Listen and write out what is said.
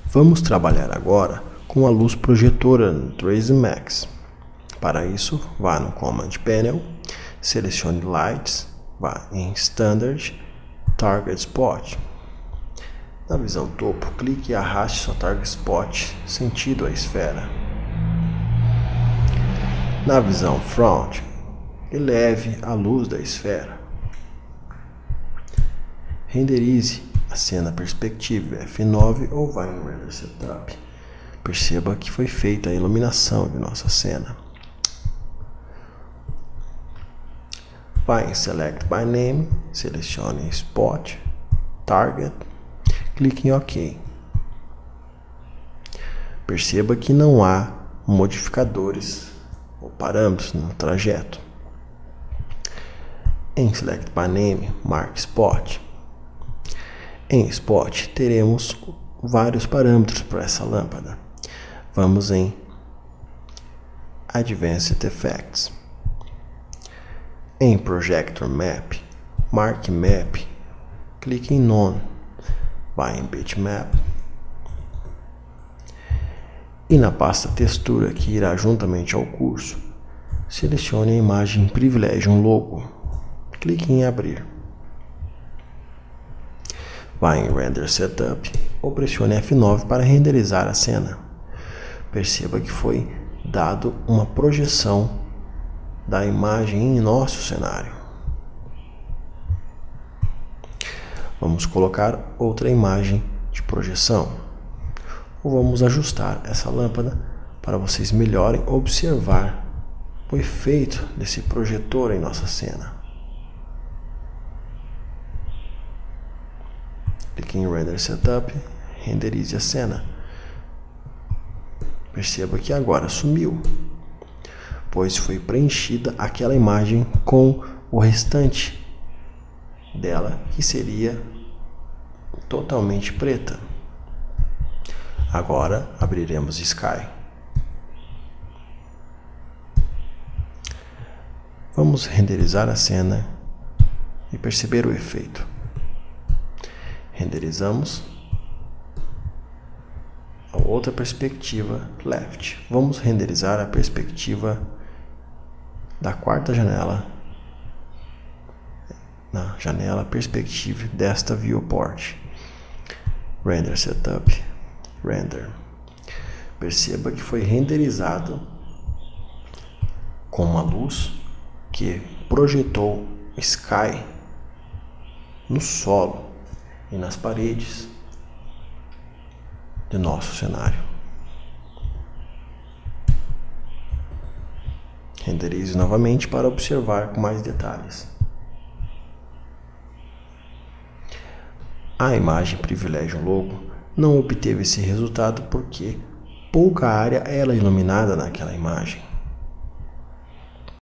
Vamos trabalhar agora com a luz projetora no Trace Max. Para isso, vá no Command Panel, selecione Lights, vá em Standard, Target Spot. Na visão topo, clique e arraste sua Target Spot sentido a esfera. Na visão Front, eleve a luz da esfera. Renderize a cena perspectiva F9 ou vá em Render Setup. Perceba que foi feita a iluminação de nossa cena. Vá em Select by Name, selecione Spot, Target, clique em OK. Perceba que não há modificadores ou parâmetros no trajeto. Em Select by Name, marque Spot. Em Spot, teremos vários parâmetros para essa lâmpada. Vamos em Advanced Effects. Em Projector Map, marque Map, clique em None, vai em Bitmap. E na pasta Textura, que irá juntamente ao curso, selecione a imagem Privilegium Logo, clique em Abrir. Vá em Render Setup ou pressione F9 para renderizar a cena. Perceba que foi dado uma projeção da imagem em nosso cenário. Vamos colocar outra imagem de projeção. Ou vamos ajustar essa lâmpada para vocês melhorem observar o efeito desse projetor em nossa cena. Clique em Render Setup, renderize a cena. Perceba que agora sumiu, pois foi preenchida aquela imagem com o restante dela, que seria totalmente preta. Agora abriremos Sky. Vamos renderizar a cena e perceber o efeito. Renderizamos a outra perspectiva left. Vamos renderizar a perspectiva da quarta janela, na janela Perspective desta viewport. Render Setup, Render. Perceba que foi renderizado com uma luz que projetou Sky no solo e nas paredes de nosso cenário. Renderize novamente para observar com mais detalhes. A imagem Privilegium Logo não obteve esse resultado porque pouca área era iluminada naquela imagem.